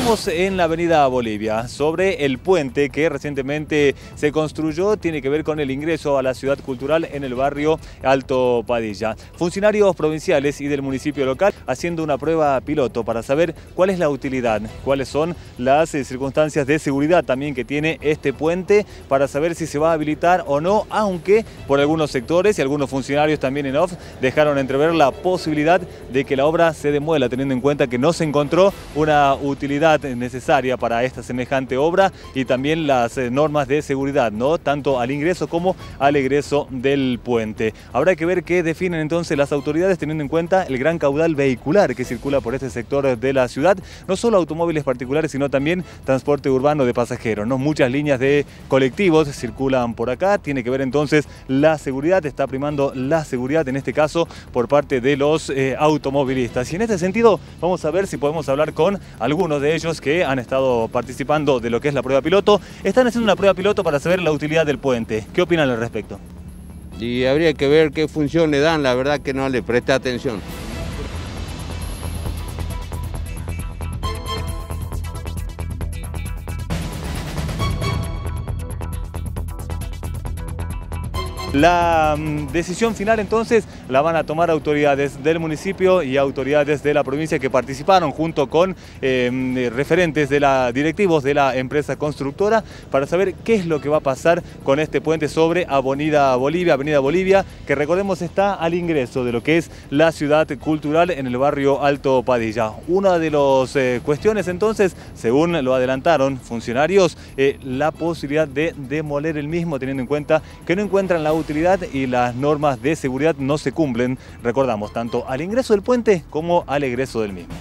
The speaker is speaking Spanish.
Estamos en la avenida Bolivia, sobre el puente que recientemente se construyó, tiene que ver con el ingreso a la ciudad cultural en el barrio Alto Padilla. Funcionarios provinciales y del municipio local haciendo una prueba piloto para saber cuál es la utilidad, cuáles son las circunstancias de seguridad también que tiene este puente, para saber si se va a habilitar o no, aunque por algunos sectores y algunos funcionarios también en off dejaron entrever la posibilidad de que la obra se demuela, teniendo en cuenta que no se encontró una utilidad necesaria para esta semejante obra y también las normas de seguridad, ¿no? Tanto al ingreso como al egreso del puente. Habrá que ver qué definen entonces las autoridades, teniendo en cuenta el gran caudal vehicular que circula por este sector de la ciudad, no solo automóviles particulares, sino también transporte urbano de pasajeros, ¿no? Muchas líneas de colectivos circulan por acá, tiene que ver entonces la seguridad, está primando la seguridad en este caso por parte de los automovilistas. Y en este sentido vamos a ver si podemos hablar con algunos de ellos que han estado participando de lo que es la prueba piloto. Están haciendo una prueba piloto para saber la utilidad del puente. ¿Qué opinan al respecto? Y habría que ver qué función le dan, la verdad que no le presté atención. La decisión final entonces la van a tomar autoridades del municipio y autoridades de la provincia que participaron junto con referentes directivos de la empresa constructora para saber qué es lo que va a pasar con este puente sobre Avenida Bolivia, que recordemos está al ingreso de lo que es la ciudad cultural en el barrio Alto Padilla. Una de las cuestiones entonces, según lo adelantaron funcionarios, la posibilidad de demoler el mismo, teniendo en cuenta que no encuentran la utilidad y las normas de seguridad no se cumplen, recordamos, tanto al ingreso del puente como al egreso del mismo.